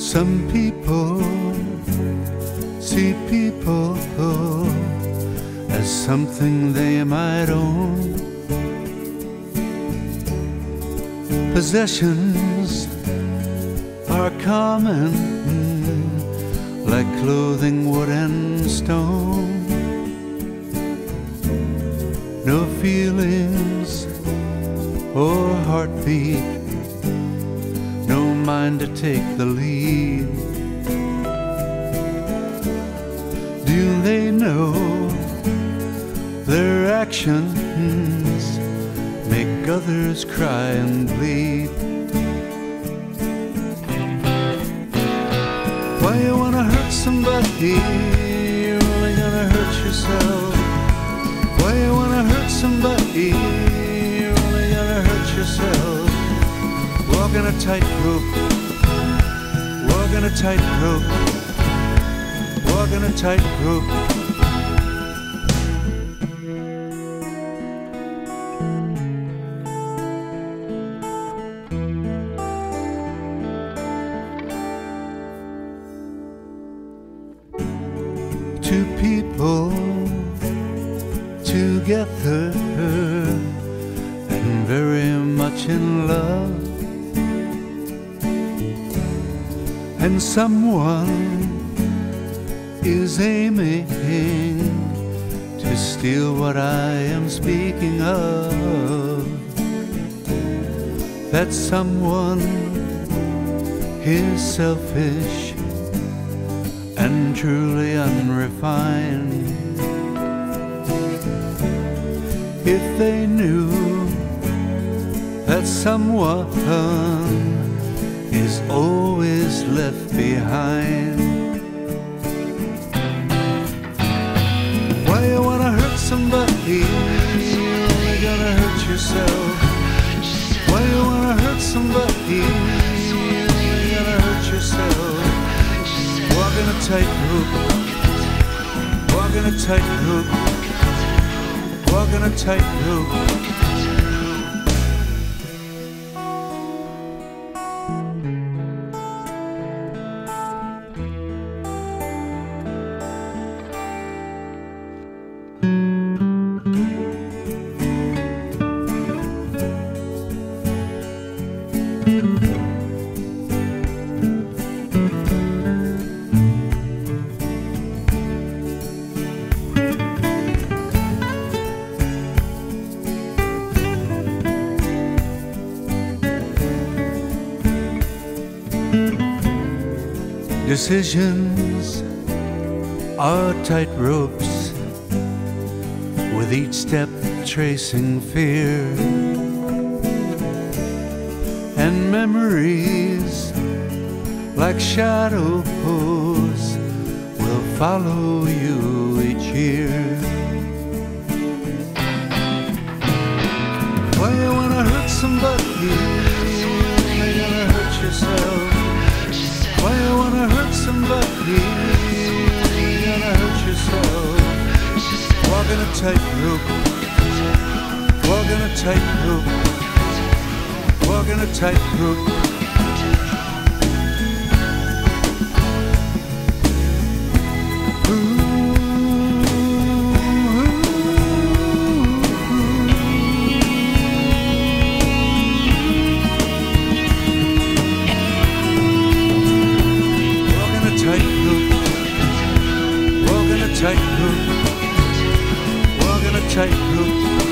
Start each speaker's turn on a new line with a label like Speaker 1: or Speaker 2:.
Speaker 1: Some people see people as something they might own. Possessions are common, like clothing, wood and stone. No feelings or heartbeat, no mind to take the lead. Do they know their actions make others cry and bleed? Why you wanna hurt somebody? You're only gonna hurt yourself. Why you wanna hurt somebody? You're only gonna hurt yourself. Walking a tightrope, walking a tightrope, walking a tightrope. Two people together and very much in love, and someone is aiming to steal what I am speaking of. That someone is selfish and truly unrefined. If they knew that someone is always left behind. Why you wanna hurt somebody? You're only gonna hurt yourself. Why you wanna hurt somebody? You're only gonna hurt yourself. Walking a tightrope, walking a tightrope, walking a tightrope. Decisions are tight ropes, with each step tracing fear, and memories like shadows will follow you each year. Why you wanna hurt somebody? You're gonna hurt yourself. Why you wanna hurt somebody? You're gonna hurt yourself. Walking a tightrope, walking a tightrope, walking a tightrope. Tightrope, walking a tightrope,